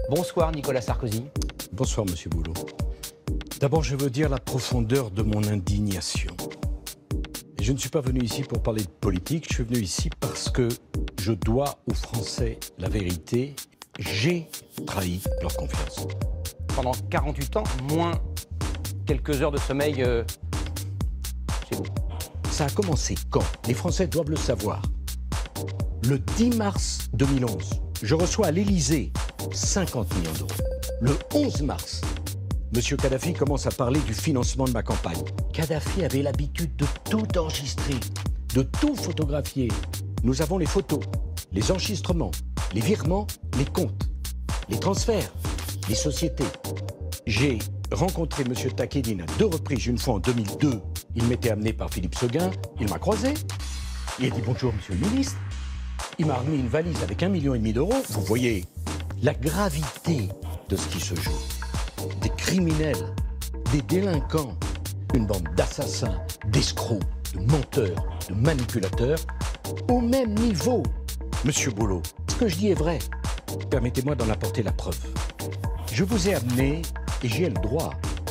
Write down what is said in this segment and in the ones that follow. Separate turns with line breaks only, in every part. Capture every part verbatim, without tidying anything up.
Bonsoir Nicolas Sarkozy.
Bonsoir Monsieur Boulot. D'abord, je veux dire la profondeur de mon indignation. Et je ne suis pas venu ici pour parler de politique, je suis venu ici parce que je dois aux Français la vérité. J'ai trahi leur confiance.
Pendant quarante-huit ans, moins quelques heures de sommeil euh, chez vous.
Ça a commencé quand? Les Français doivent le savoir. Le dix mars deux mille onze, je reçois à l'Élysée cinquante millions d'euros. Le onze mars, M. Kadhafi commence à parler du financement de ma campagne. Kadhafi avait l'habitude de tout enregistrer, de tout photographier. Nous avons les photos, les enregistrements, les virements, les comptes, les transferts, les sociétés. J'ai rencontré M. Takedine à deux reprises, une fois en deux mille deux. Il m'était amené par Philippe Seguin, il m'a croisé. Il a dit bonjour Monsieur le ministre. Il m'a remis une valise avec un million et demi d'euros. Vous voyez la gravité de ce qui se joue. Des criminels, des délinquants, une bande d'assassins, d'escrocs, de menteurs, de manipulateurs, au même niveau. Monsieur Boulot, ce que je dis est vrai. Permettez-moi d'en apporter la preuve. Je vous ai amené, et j'ai le droit,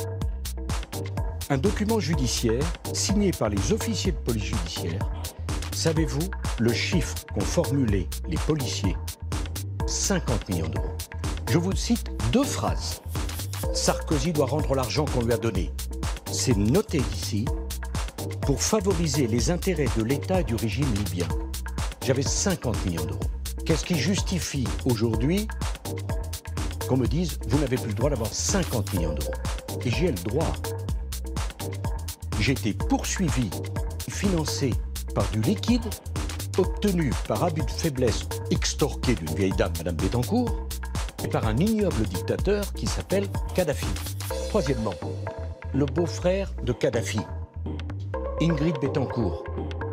un document judiciaire signé par les officiers de police judiciaire. Savez-vous le chiffre qu'ont formulé les policiers? cinquante millions d'euros. Je vous cite deux phrases. Sarkozy doit rendre l'argent qu'on lui a donné. C'est noté ici pour favoriser les intérêts de l'État et du régime libyen. J'avais cinquante millions d'euros. Qu'est-ce qui justifie aujourd'hui qu'on me dise vous n'avez plus le droit d'avoir cinquante millions d'euros? Et j'ai le droit. J'ai été poursuivi, financé par du liquide, obtenu par abus de faiblesse extorqué d'une vieille dame, Madame Bettencourt, et par un ignoble dictateur qui s'appelle Kadhafi. Troisièmement, le beau-frère de Kadhafi, Ingrid Bettencourt,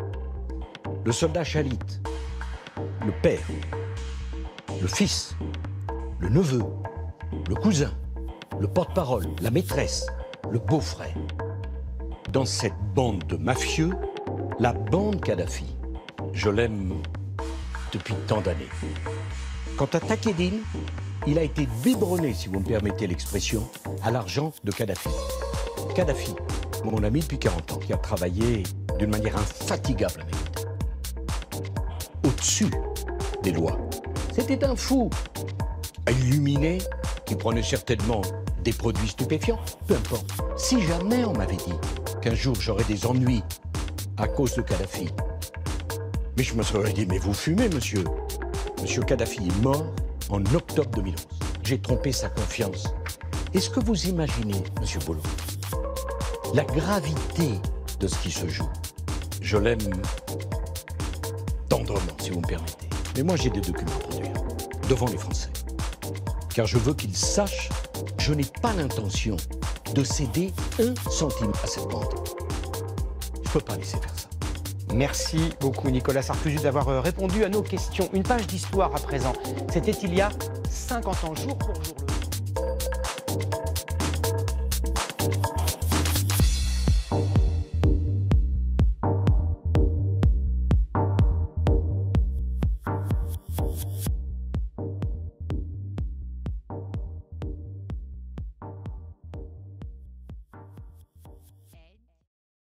le soldat Chalit, le père, le fils, le neveu, le cousin, le porte-parole, la maîtresse, le beau-frère. Dans cette bande de mafieux, la bande Kadhafi, je l'aime depuis tant d'années. Quant à Takedine, il a été biberonné, si vous me permettez l'expression, à l'argent de Kadhafi. Kadhafi, mon ami depuis quarante ans, qui a travaillé d'une manière infatigable avec l'État, au-dessus des lois. C'était un fou, illuminé, qui prenait certainement des produits stupéfiants, peu importe. Si jamais on m'avait dit qu'un jour j'aurais des ennuis à cause de Kadhafi, mais je me serais dit, mais vous fumez, monsieur. Monsieur Kadhafi est mort en octobre deux mille onze. J'ai trompé sa confiance. Est-ce que vous imaginez, monsieur Boulot, la gravité de ce qui se joue? Je l'aime tendrement, si vous me permettez. Mais moi, j'ai des documents à produire devant les Français. Car je veux qu'ils sachent que je n'ai pas l'intention de céder un centime à cette bande. Je ne peux pas laisser faire ça.
Merci beaucoup Nicolas Sarkozy d'avoir répondu à nos questions. Une page d'histoire à présent. C'était il y a cinquante ans, jour pour jour.